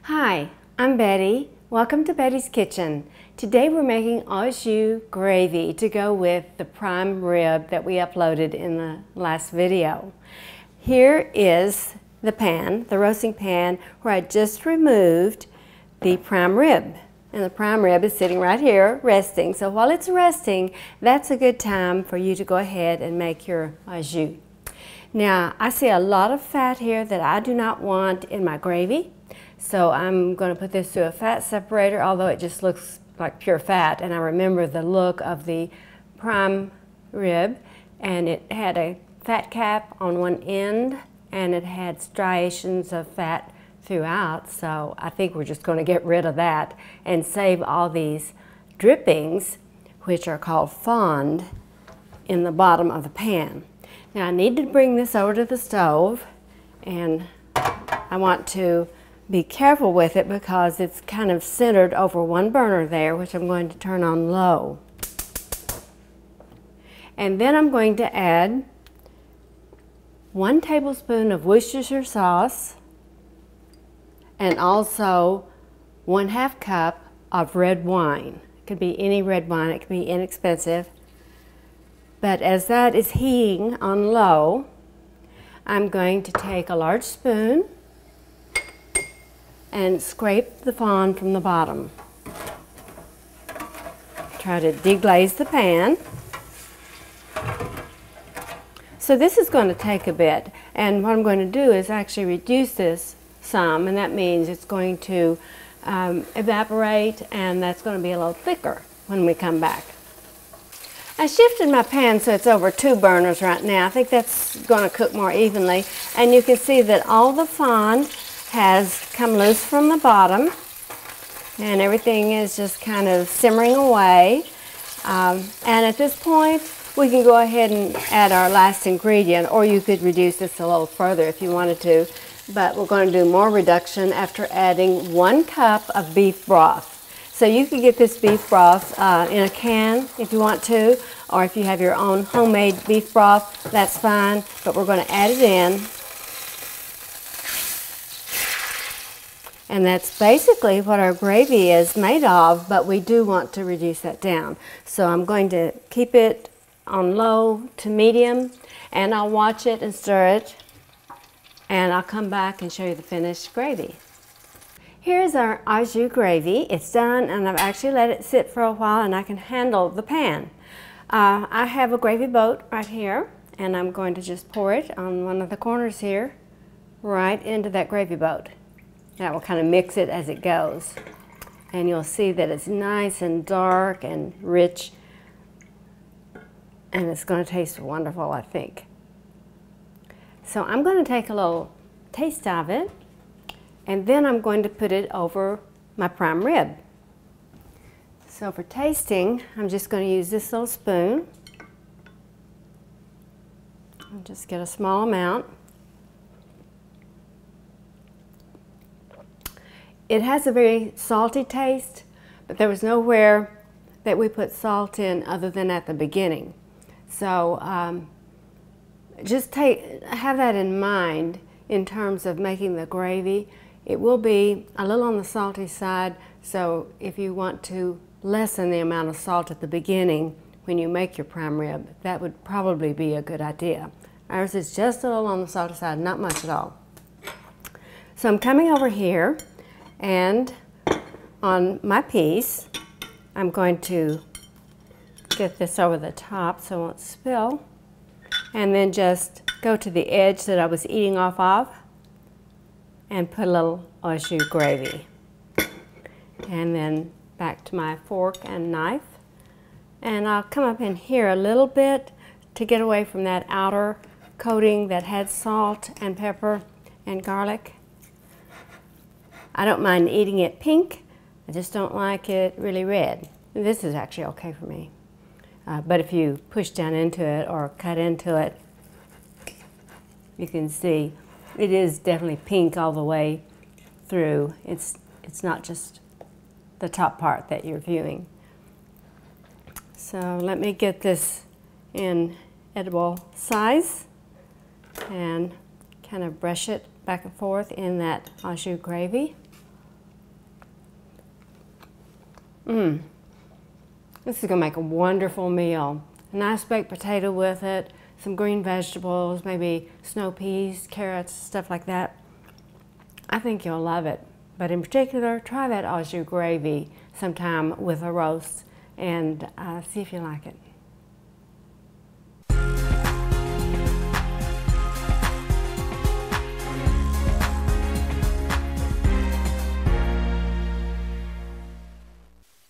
Hi, I'm Betty. Welcome to Betty's Kitchen. Today we're making Jus Gravy to go with the prime rib that we uploaded in the last video. Here is the pan, the roasting pan, where I just removed the prime rib. And the prime rib is sitting right here resting. So while it's resting, that's a good time for you to go ahead and make your jus. Now, I see a lot of fat here that I do not want in my gravy. So I'm going to put this through a fat separator, although it just looks like pure fat. And I remember the look of the prime rib, and it had a fat cap on one end, and it had striations of fat throughout. So I think we're just going to get rid of that and save all these drippings, which are called fond, in the bottom of the pan. Now I need to bring this over to the stove, and I want to be careful with it because it's kind of centered over one burner there, which I'm going to turn on low. And then I'm going to add 1 tablespoon of Worcestershire sauce and also 1/2 cup of red wine. It could be any red wine, it could be inexpensive. But as that is heating on low, I'm going to take a large spoon and scrape the fond from the bottom. Try to deglaze the pan. So this is going to take a bit, and what I'm going to do is actually reduce this some, and that means it's going to evaporate, and that's going to be a little thicker when we come back. I shifted my pan so it's over 2 burners right now. I think that's going to cook more evenly, and you can see that all the fond has come loose from the bottom, and everything is just kind of simmering away. And at this point, we can go ahead and add our last ingredient, or you could reduce this a little further if you wanted to, but we're going to do more reduction after adding 1 cup of beef broth. So you could get this beef broth in a can if you want to, or if you have your own homemade beef broth, that's fine, but we're going to add it in. And that's basically what our gravy is made of, but we do want to reduce that down. So I'm going to keep it on low to medium, and I'll watch it and stir it, and I'll come back and show you the finished gravy. Here's our jus gravy. It's done, and I've actually let it sit for a while, and I can handle the pan. I have a gravy boat right here, and I'm going to just pour it on one of the corners here, right into that gravy boat. That will kind of mix it as it goes. And you'll see that it's nice and dark and rich. And it's going to taste wonderful, I think. So I'm going to take a little taste of it. And then I'm going to put it over my prime rib. So for tasting, I'm just going to use this little spoon. I'll just get a small amount. It has a very salty taste, but there was nowhere that we put salt in other than at the beginning. So just have that in mind in terms of making the gravy. It will be a little on the salty side, so if you want to lessen the amount of salt at the beginning when you make your prime rib, that would probably be a good idea. Ours is just a little on the salty side, not much at all. So I'm coming over here, and on my piece, I'm going to get this over the top so it won't spill, and then just go to the edge that I was eating off of and put a little jus gravy. And then back to my fork and knife. And I'll come up in here a little bit to get away from that outer coating that had salt and pepper and garlic. I don't mind eating it pink, I just don't like it really red. This is actually okay for me. But if you push down into it or cut into it, you can see it is definitely pink all the way through. It's not just the top part that you're viewing. So let me get this in edible size and kind of brush it back and forth in that jus gravy. This is gonna make a wonderful meal. A nice baked potato with it, some green vegetables, maybe snow peas, carrots, stuff like that. I think you'll love it. But in particular, try that au jus gravy sometime with a roast and see if you like it.